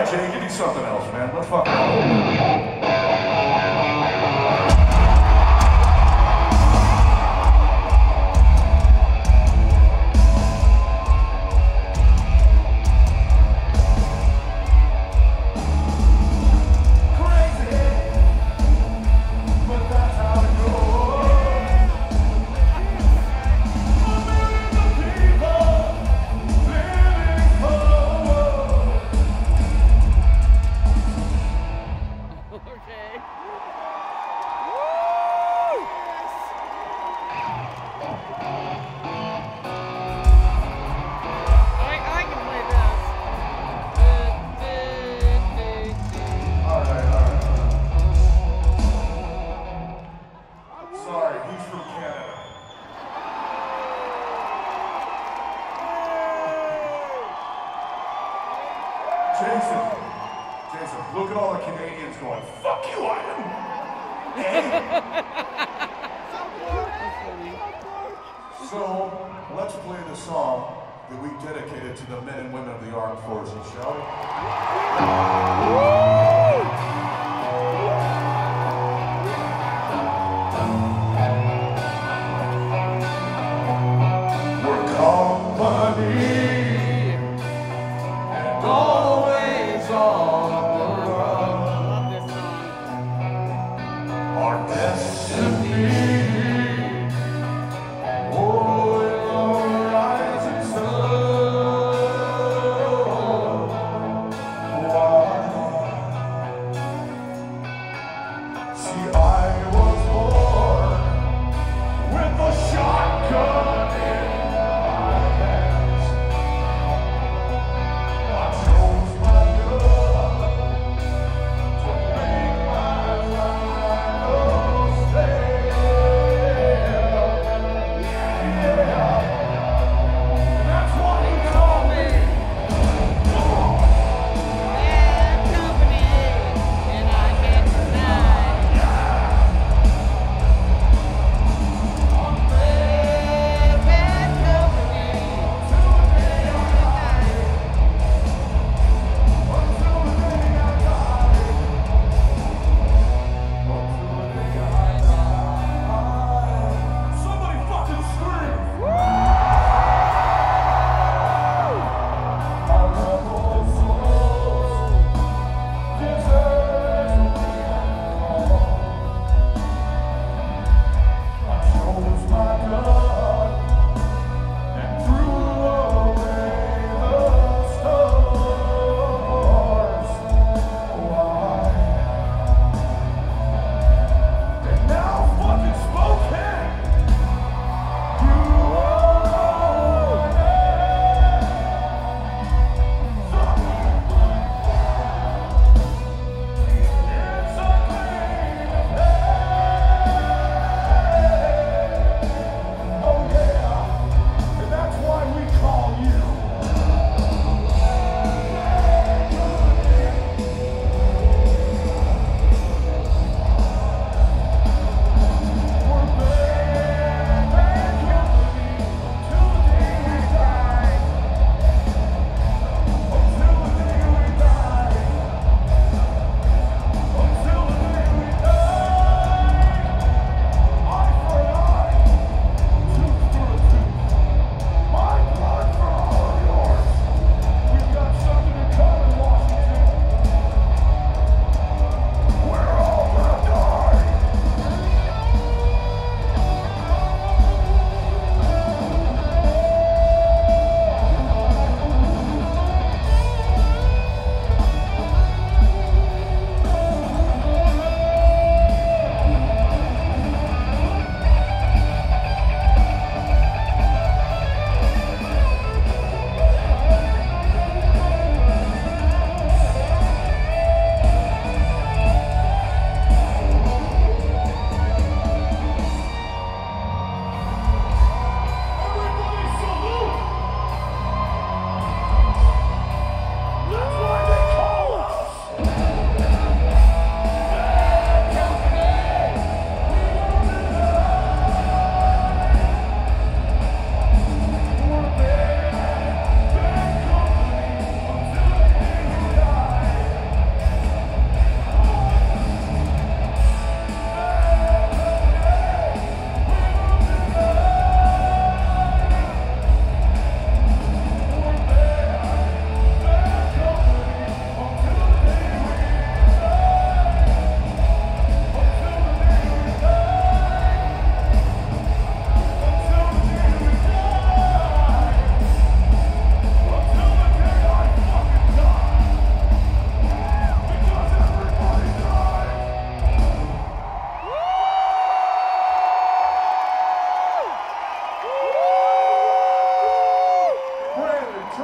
right, Jay, give me something else, man. Let's fuck around. Jason, look at all the Canadians going, fuck you, Ivan! So, let's play the song that we dedicated to the men and women of the armed forces, shall we?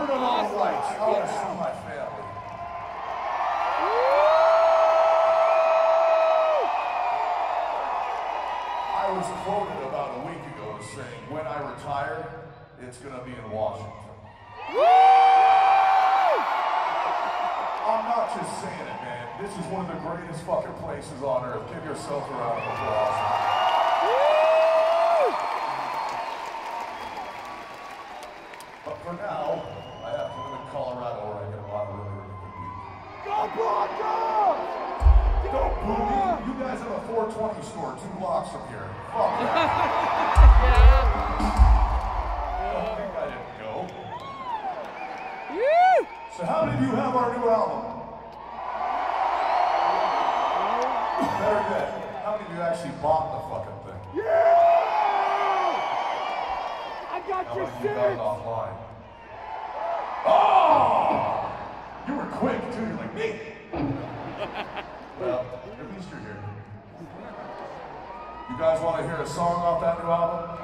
Turn on all the lights. I want to see my family. I was quoted about a week ago as saying, when I retire, it's going to be in Washington. I'm not just saying it, man. This is one of the greatest fucking places on earth. Give yourself a round of applause. But for now, I have to live in Colorado where I get a lot of really, really good weed. Go Broncos! Go Boogie! You guys have a 420 store 2 blocks from here. Fuck that. Don't think I didn't go. So how many of you have our new album? Better yet, how many of you actually bought the fucking thing? I got how your many of you shit! got it offline? Oh! You were quick too, you're like me! Well, at least you're here. You guys want to hear a song off that new album?